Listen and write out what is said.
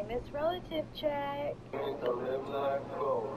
bonus relative check. Meant to live life gold.